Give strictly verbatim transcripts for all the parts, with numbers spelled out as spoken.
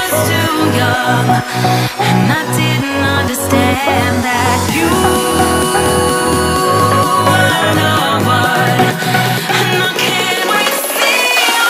was too young, and I didn't understand that you were the one. And I can't wait to see you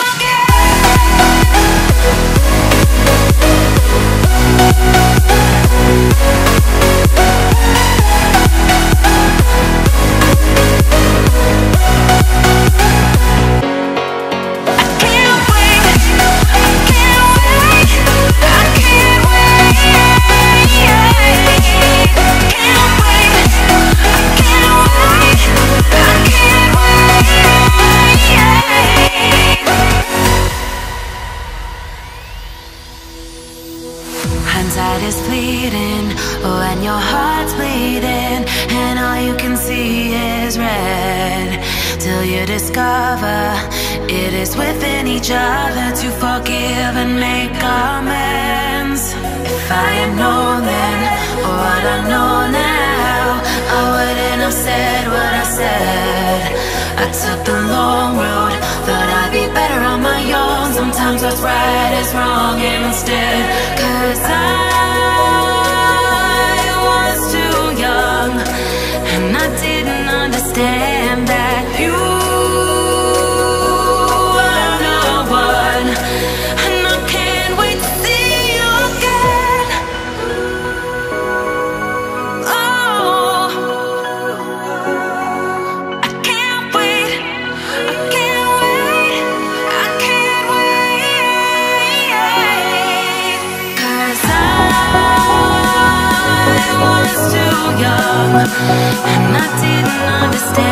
hindsight is fleeting when your heart's bleeding and all you can see is red, till you discover it is within each other to forgive and make amends. If I had known then what I know now, I wouldn't have said what I said. I took the long road, thought I'd be better on my own. Sometimes what's right is wrong, and instead, cause I was too young, and I didn't understand that you were the one. And I can't wait to see you again. Oh, I can't wait, I can't wait, I can't wait. Cause I was too young, and I didn't understand